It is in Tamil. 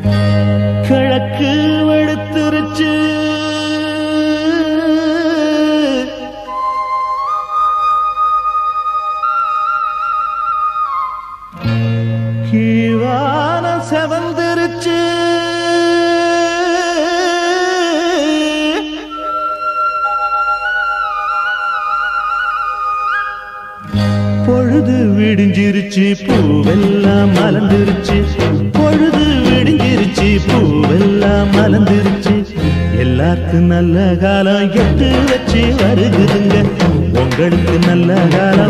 கிழக்கு வெளுத்துருச்சு கீழான செவந்திருச்சு பொழுது விடிஞ்சிருச்சு பூவெல்லாம் மலர்ந்துருச்சு பொழுது விடிஞ்சிருச்சு பூவெல்லாம் மலர்ந்துருச்சு எல்லாருக்கும் நல்ல காலம் எட்டு வச்சு வருகுதுங்க உங்களுக்கு நல்ல காலம்